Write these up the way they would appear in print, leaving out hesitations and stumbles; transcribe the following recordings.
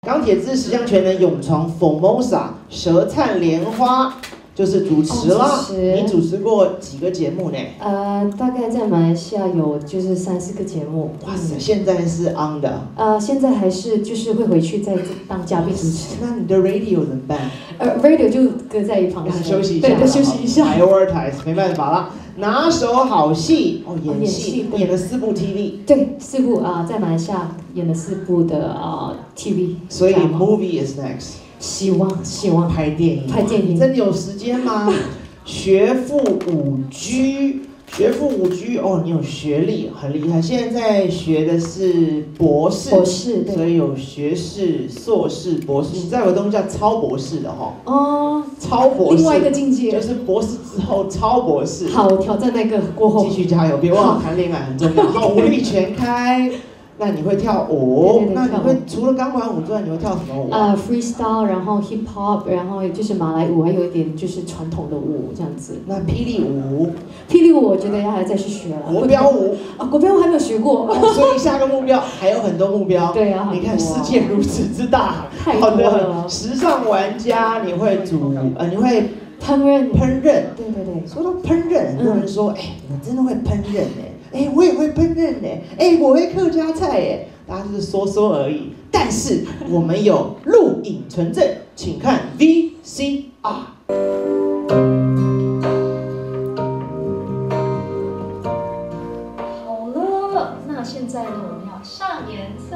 钢铁之十项全能勇闯 Formosa 舌灿莲花，就是主持啦。你主持过几个节目呢？ 大概在马来西亚有就是3、4个节目。 哇塞，现在是 on 的。 现在还是就是会回去再当嘉宾主持。 那你的 radio 怎么办 ？radio 就搁在一旁休息一下。 对，休息一下。 prioritize 没办法啦。拿手好戏哦，演戏演了4部 TV。 对，4部在马来西亚演了4部的TV。 所以 movie is next。 希望拍电影，真的有时间吗？学富5G哦，你有学历很厉害。现在学的是博士，所以有学士、硕士、博士。你知道有东西叫超博士的哈？ 哦， 超博士， 另外一个境界， 就是博士之后超博士。 好，挑战那个过后， 继续加油，别忘了谈恋爱很重要。好，武力全开。那你会跳舞？ 对， 那你会除了钢管舞之外，你会跳什么舞 ？freestyle， 然后 hip hop， 然后就是马来舞，还有一点就是传统的舞这样子。 那霹雳舞我觉得要再去学了。 国标舞国标舞还没有学过， 所以下个目标还有很多目标。 对啊， 你看世界如此之大， 太多了。 时尚玩家，你会你会烹饪。 对。说到烹饪，很多人说，我真的会烹饪我也会烹饪我会客家菜大家就是说而已。但是我们有录影存证，请看 VCR。 好了，那现在呢，我们要上颜色。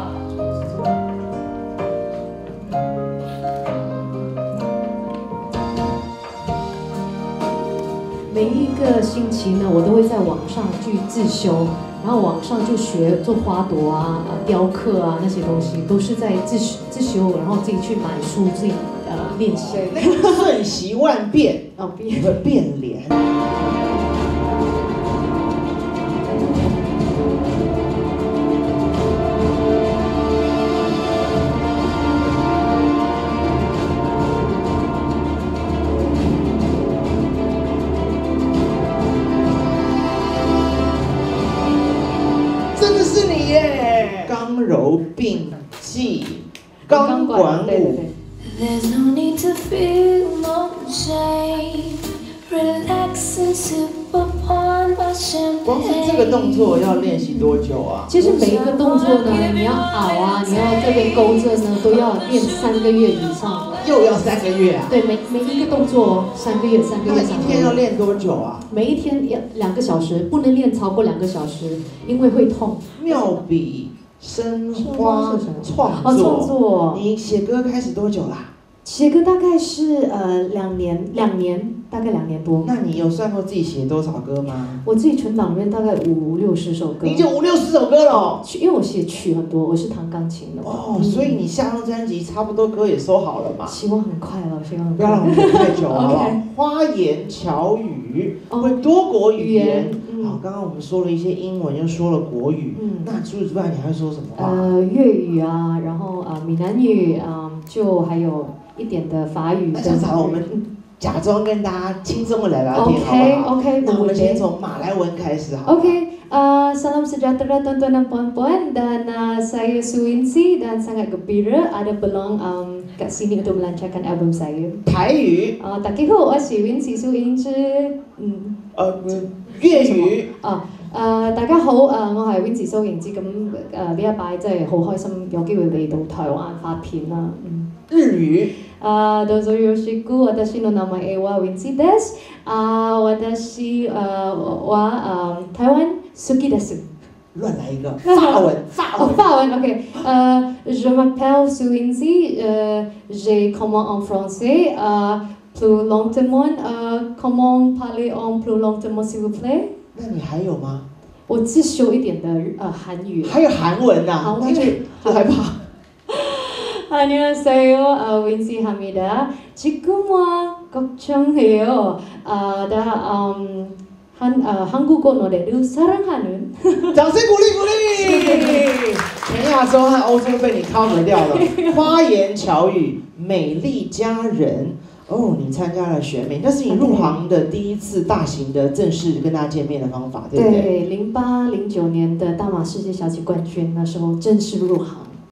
每一个星期呢，我都会在网上去自修，然后网上就学做花朵雕刻那些东西，都是在自修，然后自己去买书，自己练习。 瞬息万变你会变脸。刚柔并济，钢管舞。光是这个动作要练习多久啊？ 其实每一个动作呢，你要熬你要这边勾着呢，都要练3个月以上。 又要3个月啊？ 对，每一个动作3个月。 那一天要练多久啊？ 每一天要2个小时，不能练超过2个小时，因为会痛。 妙笔生花创作，你写歌开始多久啦？ 写歌大概是2年，大概2年多。 那你有算过自己写多少歌吗？ 我自己存档里面大概50、60首歌。 你就50、60首歌了？ 因为我写曲很多，我是弹钢琴的。 所以你下张专辑差不多歌也收好了嘛？ 希望很快了， 不要让我们等太久好不好？花言巧语，会多国语言。好，刚刚我们说了一些英文，又说了国语。那除此之外，你还会说什么话？ 粤语然后闽南语就还有一点的法语。 那这样子我们假装跟大家轻松的聊聊天，好不好？ OK。 那我们先从马来文开始，好。 Salam sejahtera tuan-tuan dan puan-puan, dan saya Suwinsi dan sangat gembira ada peluang kat sini untuk melancarkan album saya. 台语。 大家好，我是Wincy Suwinsi。 粤語大家好，我係 Wincy 蘇盈之，咁呢一擺真係好開心，有機會嚟到台灣發片啦。 日語どうぞよろしく。私の名前はWincyです。私は台灣好きです。 亂來一個法文。 法文 OK。Je m'appelle Suwinsi. J'ai comment en français. Plus lentement, comment parler en plus lentement s'il vous plaît？ 那你还有吗？ 我自修一点的韩语。 还有韩文啊？那就害怕。 안녕하세요, Wincy Hamida. 지금은 걱정해요. 한국어 노래를 사랑하는. 掌声鼓励。全亚洲和欧洲被你 cover 掉了。花言巧语，美丽佳人。你参加了选美，那是你入行的第一次大型的正式跟大家见面的方法，对不对？ 对，08、09年的大马世界小姐冠军，那时候正式入行。